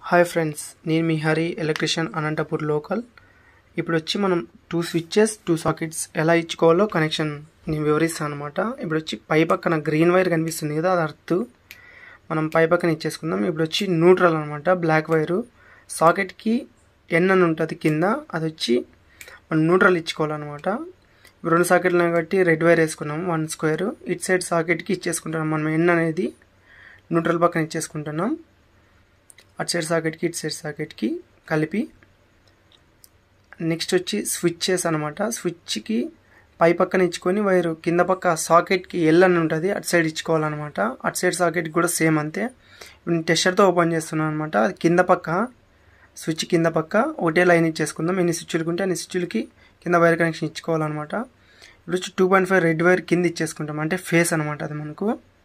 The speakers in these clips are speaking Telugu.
హాయ్ ఫ్రెండ్స్, నేను మీ హరి ఎలక్ట్రీషియన్ అనంతపూర్ లోకల్. ఇప్పుడు వచ్చి మనం 2 స్విచ్చెస్ 2 సాకెట్స్ ఎలా ఇచ్చుకోవాలో కనెక్షన్ నేను వివరిస్తాను అనమాట. ఇప్పుడు వచ్చి పై పక్కన గ్రీన్ వైర్ కనిపిస్తుంది కదా, అది అర్త్. మనం పై పక్కన ఇచ్చేసుకుందాం. ఇప్పుడు వచ్చి న్యూట్రల్ అనమాట, బ్లాక్ వైరు. సాకెట్కి ఎన్ అని ఉంటుంది కింద, అది వచ్చి మనం న్యూట్రల్ ఇచ్చుకోవాలన్నమాట. ఇప్పుడు 2 సాకెట్లు కాబట్టి రెడ్ వైర్ వేసుకున్నాము 1 స్క్వేర్. ఇటు సైడ్ సాకెట్కి ఇచ్చేసుకుంటున్నాం. మనం ఎన్ అనేది న్యూట్రల్ పక్కన ఇచ్చేసుకుంటున్నాం. అటు సైడ్ సాకెట్కి ఇటు సైడ్ సాకెట్కి కలిపి. నెక్స్ట్ వచ్చి స్విచ్చెస్ అనమాట. స్విచ్కి పై పక్కన ఇచ్చుకొని వైరు కింద పక్క సాకెట్కి ఎల్ అని ఉంటుంది, అటు సైడ్ ఇచ్చుకోవాలన్నమాట. అటు సైడ్ సాకెట్కి కూడా సేమ్ అంతే. ఇప్పుడు నేను టెస్టర్తో ఓపెన్ చేస్తున్నాను అనమాట. అది కింద పక్క స్విచ్ కింద పక్క ఒకటే లైన్ ఇచ్చేసుకుందాం. ఎన్ని స్విచ్చులు ఉంటే అన్ని స్విచ్చులకి కింద వైర్ కనెక్షన్ ఇచ్చుకోవాలన్నమాట. ఇప్పుడు వచ్చి 2.5 రెడ్ వైర్ కింద ఇచ్చేసుకుంటాం, అంటే ఫేస్ అనమాట. అది మనకు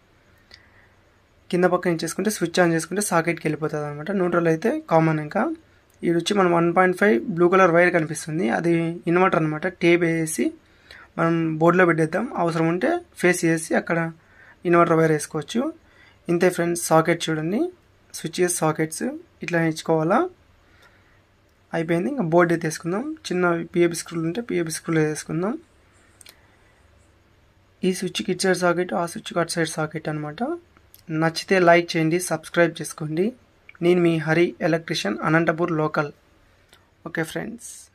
కింద పక్కన ఇచ్చేసుకుంటే స్విచ్ ఆన్ చేసుకుంటే సాకెట్కి వెళ్ళిపోతుంది అనమాట. న్యూట్రల్ అయితే కామన్. ఇంకా ఇది వచ్చి మనం 1.5 బ్లూ కలర్ వైర్ కనిపిస్తుంది, అది ఇన్వర్టర్ అనమాట. టేప్ వేసి మనం బోర్డులో పెట్టేద్దాం. అవసరం ఉంటే ఫేస్ చేసి అక్కడ ఇన్వర్టర్ వైర్ వేసుకోవచ్చు. ఇంతే ఫ్రెండ్స్, సాకెట్ చూడండి, స్విచ్చెస్ సాకెట్స్ ఇట్లా ఇచ్చుకోవాలా. అయిపోయింది. ఇంకా బోర్డు అయితే వేసుకుందాం. చిన్న పిఏబి స్క్రూలు ఉంటే పిఏబి స్క్రూలు వేసుకుందాం. ఈ స్విచ్కి ఇటు సైడ్ సాకెట్, ఆ స్విచ్కి అటు సైడ్ సాకెట్ అనమాట. నచ్చితే లైక్ చేయండి, సబ్స్క్రైబ్ చేసుకోండి. నేను మీ Hari electrician Anantapur local. Okay friends.